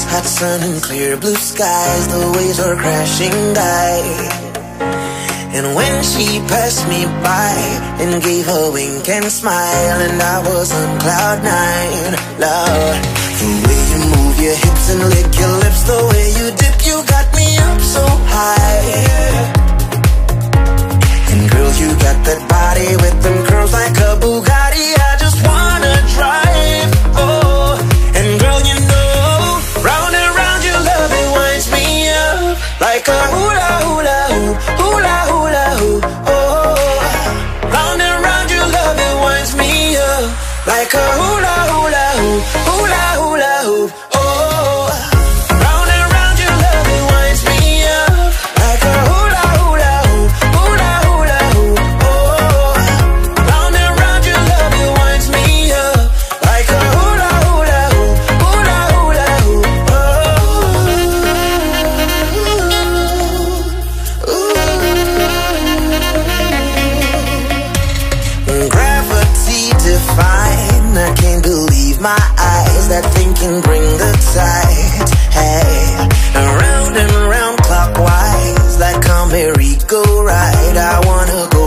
hot sun and clear blue skies, the waves were crashing by. And when she passed me by and gave a wink and smile, and I was on cloud nine, Lord, the way you move your hips and lick your lips, the way you dip, you got me up so high. And girl, you got that body with them curls like a Bugatti, I just wanna drive, oh. And girl, you know, round and round your love, it winds me up like a hula hula hoop, hula hula hoop, oh. Round and round your love, it winds me up like a hula hula hoop, hula hula hoop, oh. Round and round your love, it winds me up like a hula hula hoop, hula hula hoop, oh. Round and round your love, it winds me up like a hula hula hoop, hula hula hoop, oh. Gravity define, I can't believe my eyes, that thing can bring the tide. Hey, around and round clockwise, like a merry-go-round, I wanna go